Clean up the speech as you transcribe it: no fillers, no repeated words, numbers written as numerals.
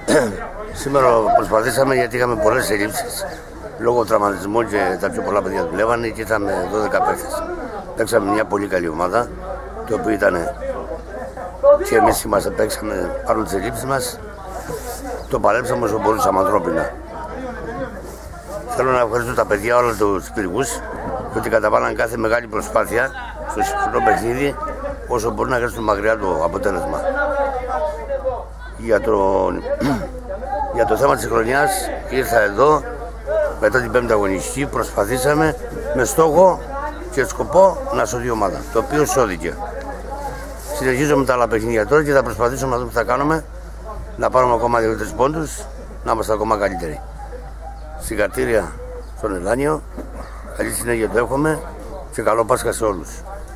Σήμερα προσπαθήσαμε γιατί είχαμε πολλές ελλείψεις. Λόγω τραυματισμού και τα πιο πολλά παιδιά δουλεύανε και είχαμε 12 παίκτες. Παίξαμε μια πολύ καλή ομάδα, το οποίο ήταν και εμείς είμαστε παίξαμε πάνω τις ελλείψεις μας. Το παλέψαμε όσο μπορούσαμε ανθρώπινα. Θέλω να ευχαριστώ τα παιδιά, όλα τους πυργούς, ότι καταβάλαν κάθε μεγάλη προσπάθεια στο σημερινό παιχνίδι, όσο μπορούν να κρίσουν μακριά το αποτέλεσμα. Για το θέμα της χρονιάς ήρθα εδώ, μετά την πέμπτη αγωνιστική, προσπαθήσαμε με στόχο και σκοπό να σωθεί η ομάδα, το οποίο σώθηκε. Συνεχίζουμε τα άλλα παιχνίδια τώρα και θα προσπαθήσουμε να δούμε τι θα κάνουμε, να πάρουμε ακόμα 2-3 πόντους, να είμαστε ακόμα καλύτεροι. Συγχαρητήρια στον Ελάνιο, καλή συνέχεια το εύχομαι και καλό Πάσχα σε όλους.